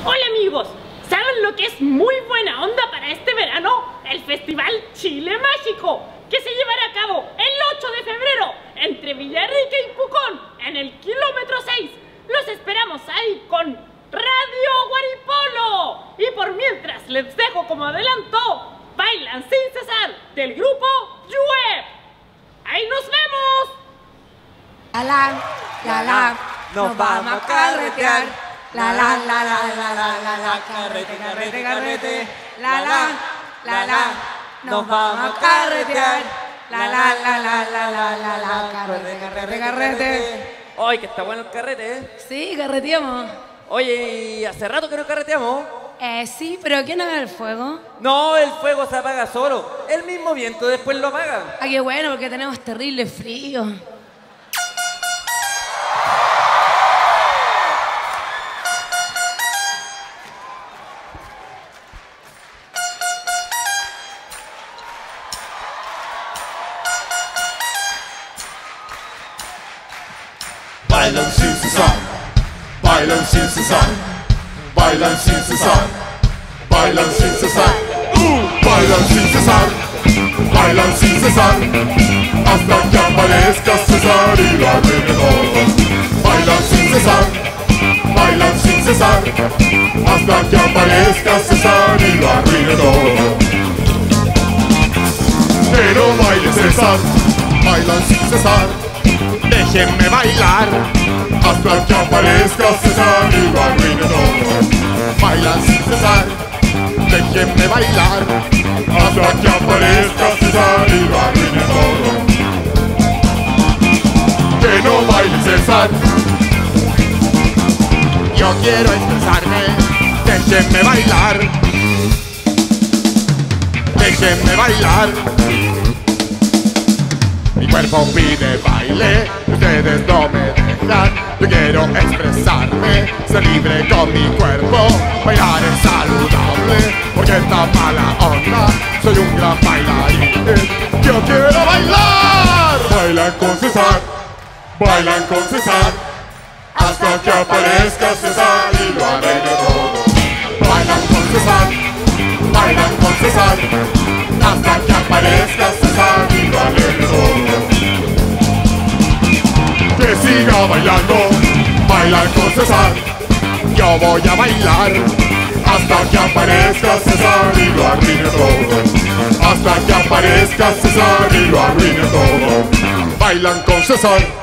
Hola amigos, ¿saben lo que es muy buena onda para este verano? El Festival Chile Mágico, que se llevará a cabo el 8 de febrero entre Villarrica y Pucón, en el kilómetro 6. Los esperamos ahí con Radio Guaripolo. Y por mientras les dejo como adelanto Bailan Sin Cesar del grupo Yue. ¡Ahí nos vemos! La, nos vamos a carretear. La, carrete, carrete, carrete. La, nos vamos a carretear. La, carrete, carrete, carrete. Oye, que está bueno el carrete, ¿eh? Sí, carreteamos. Oye, ¿y hace rato que no carreteamos? Sí, pero ¿quién apaga el fuego? No, el fuego se apaga solo. El mismo viento después lo apaga. Ah, qué bueno, porque tenemos terrible frío. Bailan sin cesar, bailan sin cesar, bailan sin cesar, bailan sin cesar, bailan sin cesar, bailan sin cesar, hasta que aparezca César y lo arruine todo. Bailan sin cesar, bailan sin cesar, hasta que aparezca César y lo arruine todo. Pero baile César, bailan sin cesar. Déjenme bailar hasta que aparezca César y lo arruine todo. Bailan sin cesar, déjenme bailar hasta que aparezca César y lo arruine todo. Que no baile César, yo quiero expresarme. Déjenme bailar, déjenme bailar. Mi cuerpo pide baile, ustedes no me dejan. Yo quiero expresarme, ser libre con mi cuerpo. Bailar es saludable, porque esta mala onda. Soy un gran bailarín, yo quiero bailar. Bailan con César, bailan con César, hasta que aparezca César y lo arregle todo. Bailan con César, bailan con César, hasta que aparezca César y lo arregle todo. Que siga bailando, bailar con César. Yo voy a bailar hasta que aparezca César y lo arruine todo. Hasta que aparezca César y lo arruine todo. Bailan con César.